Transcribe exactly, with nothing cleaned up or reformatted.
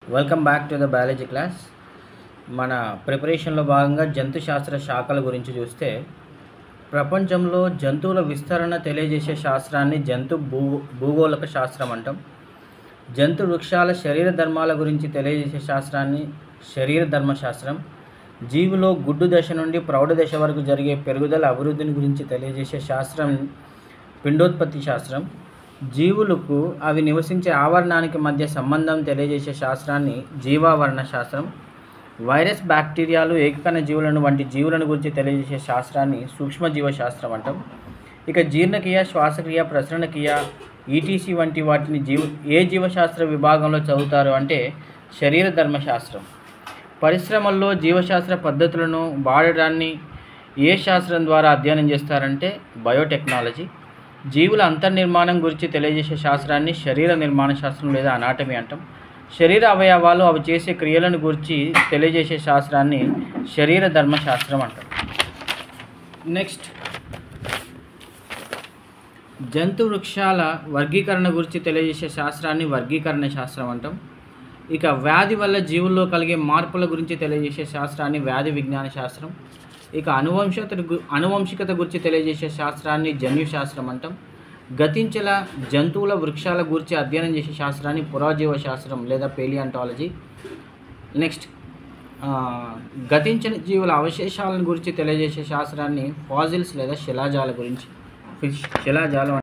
Welcome back to the biology class. మన ప్రిపరేషన్లో భాగంగా జంతు శాస్త్ర శాఖల గురించి చూస్తే, ప్రపంచంలో జంతువుల విస్తరణ తెలియజేసే శాస్త్రాన్ని జంతు భూ భూగోళక శాస్త్రం అంటాం. జంతు వృక్షాల శరీర ధర్మాల గురించి తెలియజేసే శాస్త్రాన్ని శరీర ధర్మశాస్త్రం. జీవులో గుడ్డు దశ నుండి ప్రౌఢ దశ వరకు జరిగే పెరుగుదల అభివృద్ధిని గురించి తెలియజేసే శాస్త్రం పిండోత్పత్తి శాస్త్రం. జీవులకు అవి నివసించే ఆవరణానికి మధ్య సంబంధం తెలియజేసే శాస్త్రాన్ని జీవావరణ శాస్త్రం. వైరస్, బ్యాక్టీరియాలు, ఏకకణ జీవులను వంటి జీవులను గురించి తెలియజేసే శాస్త్రాన్ని సూక్ష్మజీవ శాస్త్రం అంటాం. ఇక జీర్ణక్రియ, శ్వాసక్రియ, ప్రసరణక్రియ, ఈటీసీ వంటి వాటిని జీవ ఏ జీవశాస్త్ర విభాగంలో చదువుతారు అంటే శరీర ధర్మశాస్త్రం. పరిశ్రమల్లో జీవశాస్త్ర పద్ధతులను వాడడాన్ని ఏ శాస్త్రం ద్వారా అధ్యయనం చేస్తారంటే బయోటెక్నాలజీ. జీవుల అంతర్నిర్మాణం గురించి తెలియజేసే శాస్త్రాన్ని శరీర నిర్మాణ శాస్త్రం లేదా అనాటమీ అంటాం. శరీర అవయవాలు అవి చేసే క్రియలను గురించి తెలియజేసే శాస్త్రాన్ని శరీర ధర్మశాస్త్రం అంటాం. నెక్స్ట్, జంతు వృక్షాల వర్గీకరణ గురించి తెలియజేసే శాస్త్రాన్ని వర్గీకరణ శాస్త్రం అంటాం. ఇక వ్యాధి వల్ల జీవుల్లో కలిగే మార్పుల గురించి తెలియజేసే శాస్త్రాన్ని వ్యాధి విజ్ఞాన శాస్త్రం. ఇక అనువంశత అనువంశికత గురించి తెలియజేసే శాస్త్రాన్ని జన్యు శాస్త్రం అంటాం. గతించిన జంతువుల వృక్షాల గురించి అధ్యయనం చేసే శాస్త్రాన్ని పురాజీవ శాస్త్రం లేదా పేలియాంటాలజీ. నెక్స్ట్, గతించిన జీవుల అవశేషాలను గురించి తెలియజేసే శాస్త్రాన్ని ఫాజిల్స్ లేదా శిలాజాల గురించి శిలాజాలం